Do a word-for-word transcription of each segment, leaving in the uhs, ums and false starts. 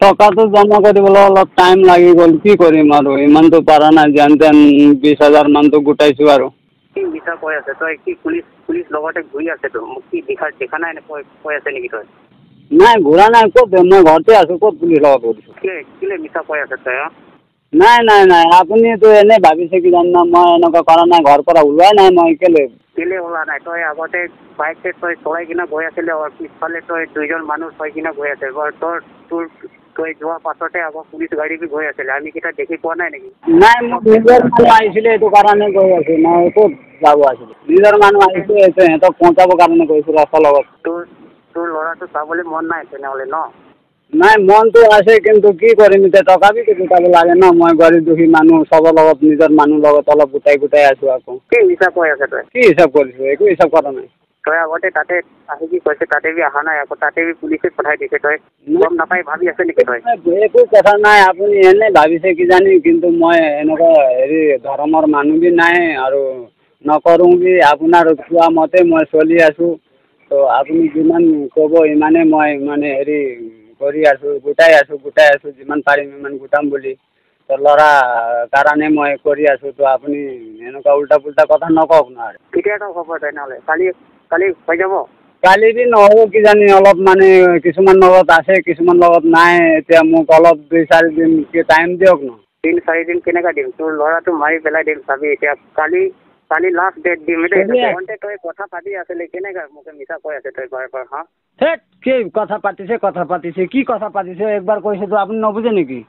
টকাটো জমা কৰিবলৈ অলপ টাইম লাগি গ'ল কি কৰিম আৰু ইমানটো পৰা নাই যেন তেন বিশ হাজাৰ মানটো গোটাইছোঁ আৰু কি মিছা কৈ আছে তই কি পুলিচ পুলিচ লগতে ঘূৰি আছে তো মোক কি দেখা দেখা নাই কৈ কৈ আছে নেকি তই নাই ঘূৰা নাই ক'ত মই ঘৰতে আছোঁ ক'ত পুলিচ লগত ঘূৰিছোঁ কেলে মিছা কৈ আছে তই নাই নাই নাই আপুনিতো এনেই ভাবিছে কি জানো মই এনেকুৱা কৰা নাই ঘৰৰ পৰা ওলোৱাই নাই মই কেলে কেলে ওলোৱা নাই তই আগতে বাইক তই চলাই কিনে গৈ আছিলে পিছফালে তই দুইজন মানুহ থৈ কিনে গৈ আছে তোৰ তোৰ তই যোৱা পাছতে আকৌ পুলিচ গাড়ী বি গৈ আছিলে আমি কেইটা দেখি পোৱা নাই নেকি নাই মোক নিজৰ মানুহ আহিছিলে এইটো কাৰণে গৈ আছোঁ মই ক'ত যাব আছিলোঁ নিজৰ মানুহ আহিছে সিহঁতক পहुঁচাবৰ কাৰণে গৈছোঁ ৰাস্তাৰ লগত তোৰ তোৰ ল'ৰাটো চাবলৈ মন নাই তেনেহ'লে ন নাই মনটো আছে কিন্তু কি কৰিম এতিয়া টকা বি গোটাব লাগে ন মই গৰীব দুখী মানুহ চবৰ লগত নিজৰ মানুহ লগত অলপ গোটাই গোটাই আছোঁ আকৌ কি হিচাপ কৈ আছে তই কি হিচাপ কৰিছোঁ একো হিচাপ কৰা নাই তই আগতে তাতে আহি কি কৈছে তাতে বি অহা নাই আকৌ তাতে বি পুলিচে পঠাই দিছে তই গম নাপাই ভাবি আছে নেকি তই একো কথা নাই আপুনি এনেই ভাবিছে কিজানি কিন্তু মই এনেকুৱা হেৰি ধৰ্মৰ মানুহ বি নাই আৰু নকৰোঁ বি আপোনাৰ কোৱা মতে মই চলি আছোঁ তো আপুনি যিমান ক'ব ইমানে মই মানে হেৰি কৰি আছোঁ গোটাই আছোঁ গোটাই আছোঁ যিমান পাৰিম ইমান গোটাম বুলি তো ল'ৰা কাৰণে মই কৰি আছোঁ তো আপুনি এনেকুৱা উল্টা পুল্টা কথা নকওক নহয় কেতিয়া হ'ব তেনেহ'লে কালি কালি হৈ যাব কালি বি নহ'ব কিজানি অলপ মানে কিছুমান লগত আছে কিছুমান লগত নাই এতিয়া মোক অলপ দুই চাৰি দিন টাইম দিয়ক ন তিন চাৰি দিন কেনেকৈ দিম তোৰ ল'ৰাটো মাৰি পেলাই দিম চাবি এতিয়া কালি কালি লাষ্ট ডেট দিম এতিয়া তই কথা পাতি আছিলে কেনেকৈ মোক মিছা কৈ আছে তই বাৰে বাৰে হা হেট কি কথা পাতিছে কথা পাতিছে কি কথা পাতিছে একবাৰ কৈছেতো আপুনি নুবুজে নেকি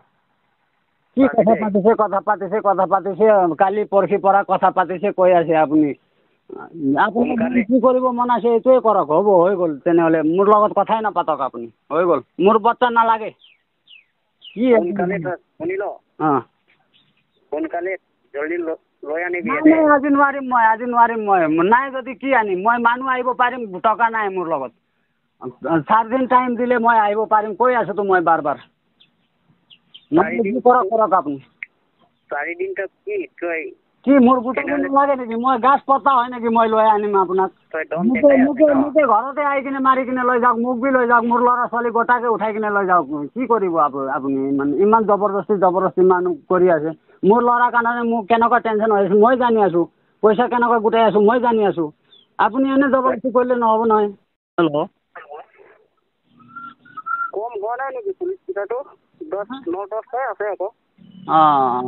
কি কথা পাতিছে কথা পাতিছে কথা পাতিছে কালি পৰহি পৰা কথা পাতিছে কৈ আছে আপুনি আপুনি কি কৰিব মন আছে এইটোৱে কৰক হ'ব হৈ গ'ল তেনেহ'লে মোৰ লগত কথাই নাপাতক আপুনি হৈ গ'ল মোৰ বাচ্চা নালাগে কি শুনি ল অঁ সোনকালে জলদি লৈ আনিবি আজি নোৱাৰিম মই আজি নোৱাৰিম মই নাই যদি কি আনিম মই মানুহ আহিব পাৰিম টকা নাই মোৰ লগত চাৰিদিন টাইম দিলে মই আহিব পাৰিম কৈ আছোঁতো মই বাৰ বাৰ কৰক কৰক আপুনি চাৰিদিন কি তই কি মোৰ গোটাব নালাগে নেকি মই গাছ পতা হয় নেকি মই লৈ আনিম আপোনাক মোকে মোকে মোকে ঘৰতে আহি কিনে মাৰি কিনে লৈ যাওক মোক বি লৈ যাওক মোৰ ল'ৰা ছোৱালী গোটাকে উঠাই কিনে লৈ যাওক কি কৰিব আপুনি ইমান ইমান জবৰদস্তি জবৰদস্তি মানুহ কৰি আছে মোৰ ল'ৰাৰ কাৰণে মোক কেনেকুৱা টেনশ্যন হৈ আছে মই জানি আছোঁ পইচা কেনেকুৱা গোটাই আছোঁ মই জানি আছোঁ আপুনি এনে জবৰদস্তি কৰিলে নহ'ব নহয় হেল্ল' কম হোৱা নাই নেকি পুলিচ কেইটাটো দহ ন দহটাই আছে আকৌ অঁ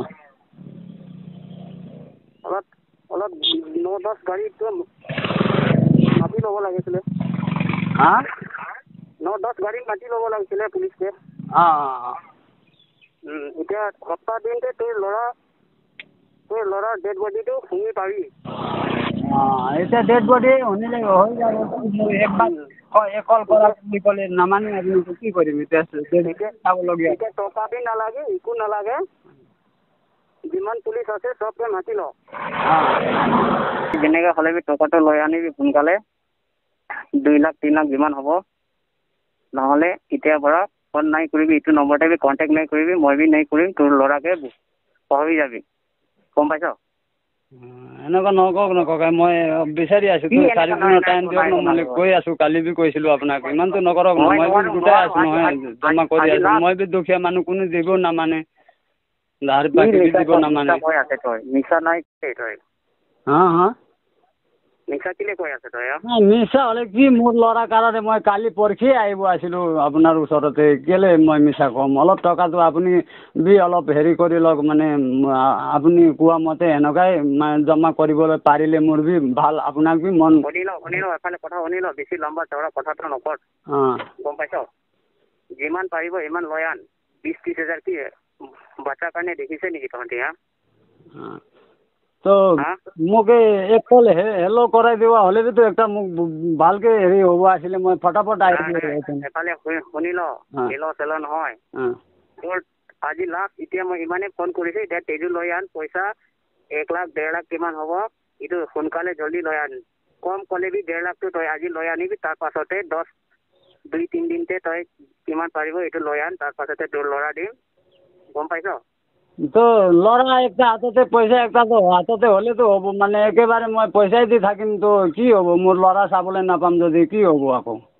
অলপ অলপ ন দহ গাড়ীটো মাতি ল'ব লাগিছিলে হা ন দহ গাড়ী মাতি ল'ব লাগিছিলে পুলিচকে অঁ এতিয়া সপ্তাহ দিনতে তোৰ ল'ৰা তোৰ ল'ৰাৰ ডেড বডিটো শুনি পাবি অঁ এতিয়া ডেড বডি শুনিলে হৈ যাব একবাৰ এই কল কৰা বুলি ক'লে নামানে আপুনি কি কৰিম এতিয়া চাবলগীয়া এতিয়া টকা দি নালাগে একো নালাগে যিমান পুলিচ আছে চবকে মাতি ল যেনেকৈ হ'লে বি টকাটো লৈ আনিবি সোনকালে দুই লাখ তিনি লাখ যিমান হ'ব নহ'লে এতিয়াৰ পৰা ফোন নাই কৰিবি এইটো নম্বৰতে বি কণ্টেক্ট নাই কৰিবি মই বি নাই কৰিম তোৰ ল'ৰাকে পাহৰি যাবি গম পাইছ এনেকুৱা নকওক নকওক মই বিচাৰি আছোঁ চাৰিদিনৰ টাইম দিয়ক ন মই কৈ আছোঁ কালি বি কৈছিলোঁ আপোনাক ইমানটো নকৰক মই বি গোটাই আছোঁ নহয় জমা কৰি আছোঁ মই বি দুখীয়া মানুহ কোনো দিব নামানে ধাৰ বাকী দিব নামানে মিছা নাই তই হা হা মিছা কেলে কৈ আছে তই মিছা হ'লে কি মোৰ ল'ৰাৰ কাৰণে মই কালি পৰহি আহিব আছিলোঁ আপোনাৰ ওচৰতে কেলে মই মিছা ক'ম অলপ টকাটো আপুনি বি অলপ হেৰি কৰি লওক মানে আপুনি কোৱা মতে এনেকুৱাই জমা কৰিবলৈ পাৰিলে মোৰ বি ভাল আপোনাক বি মন শুনি ল শুনি ল এফালে কথা শুনি ল বেছি লম্বা চওৰা কথাটো নকৰ অঁ গম পাইছ যিমান পাৰিব ইমান লৈ আন বিছ ত্ৰিছ হাজাৰ কি বাচ্চাৰ কাৰণে দেখিছে নেকি তহঁতি হা তো মোক এক কল হেল্ল' কৰাই দিয়া হ'লেতো একটা মোক ভালকৈ হেৰি হ'ব আছিলে মই ফটাফট আহিছিলোঁ এফালে শুনি ল হেল্ল' চেল নহয় তোৰ আজি লাষ্ট এতিয়া মই ইমানেই ফোন কৰিছোঁ এতিয়া তেজু লৈ আন পইচা এক লাখ ডেৰ লাখ কিমান হ'ব এইটো সোনকালে জলদি লৈ আন কম ক'লে বি ডেৰ লাখটো তই আজি লৈ আনিবি তাৰ পাছতে দহ দুই তিনিদিনতে তই কিমান পাৰিব এইটো লৈ আন তাৰ পাছতে তোৰ ল'ৰা দিম গম পাইছ তো ল'ৰা একটা হাততে পইচা একটা তো হাততে হ'লেতো হ'ব মানে একেবাৰে মই পইচাই দি থাকিম তো কি হ'ব মোৰ ল'ৰা চাবলৈ নাপাম যদি কি হ'ব আকৌ